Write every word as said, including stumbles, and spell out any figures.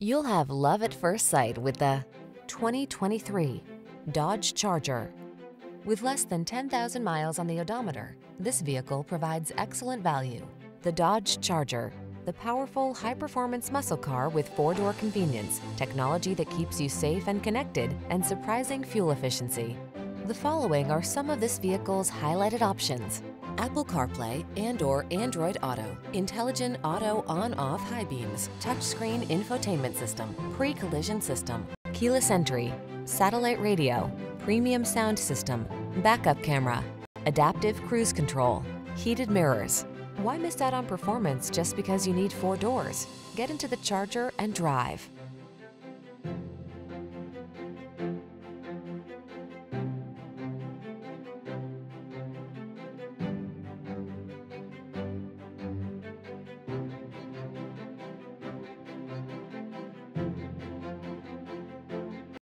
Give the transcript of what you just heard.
You'll have love at first sight with the twenty twenty-three Dodge Charger. With less than ten thousand miles on the odometer, this vehicle provides excellent value. The Dodge Charger, the powerful, high-performance muscle car with four-door convenience, technology that keeps you safe and connected, and surprising fuel efficiency. The following are some of this vehicle's highlighted options: Apple CarPlay and or Android Auto, intelligent auto on-off high beams, touchscreen infotainment system, pre-collision system, keyless entry, satellite radio, premium sound system, backup camera, adaptive cruise control, heated mirrors. Why miss out on performance just because you need four doors? Get into the Charger and drive.